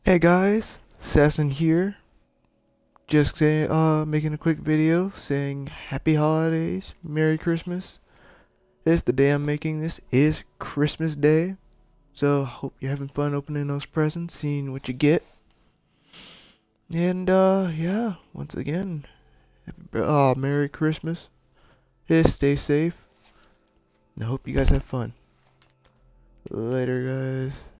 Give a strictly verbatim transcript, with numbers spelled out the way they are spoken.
Hey guys, Assassin here. Just say, uh, making a quick video saying Happy Holidays, Merry Christmas. It's the day I'm making this is Christmas Day, so hope you're having fun opening those presents, seeing what you get. And uh, yeah, once again, uh, Merry Christmas. Just stay safe. And I hope you guys have fun. Later, guys.